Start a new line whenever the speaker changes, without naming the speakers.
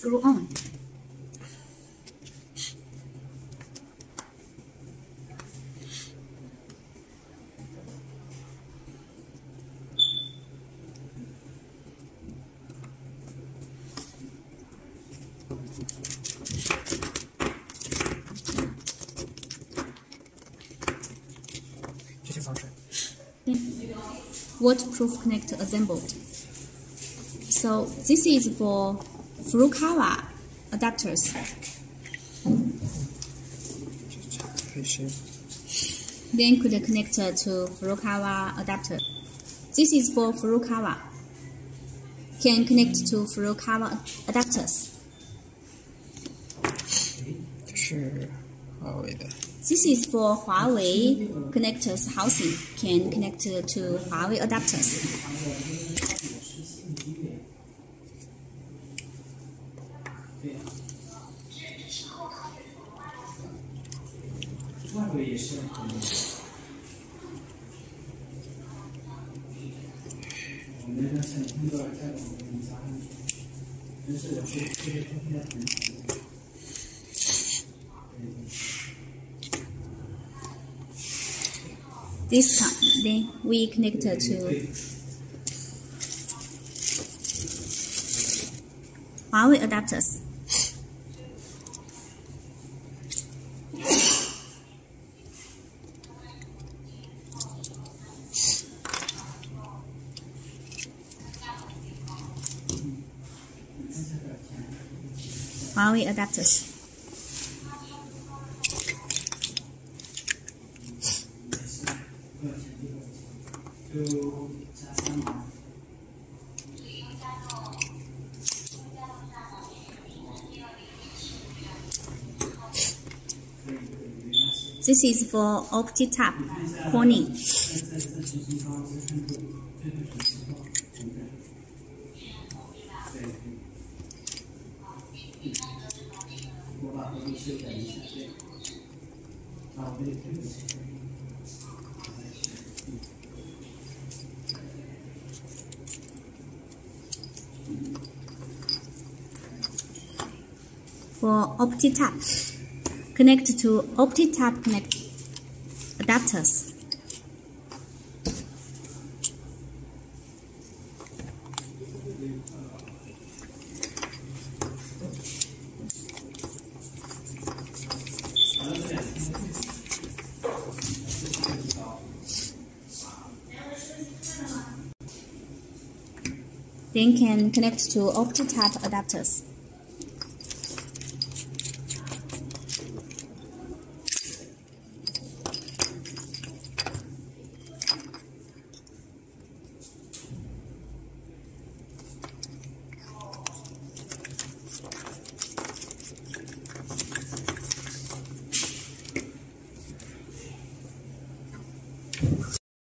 screw on. Waterproof connector assembled. So this is for Furukawa adapters. Then could connect to Furukawa adapter. This is for Furukawa. Can connect to Furukawa adapters. This is for Huawei connectors housing. Can connect to Huawei adapters. This time, then we connect to Huawei adapters. Huawei adapters. This is for Optitap Huawei. For Optitap, connect to Optitap connect adapters. Then can connect to Optitap adapters.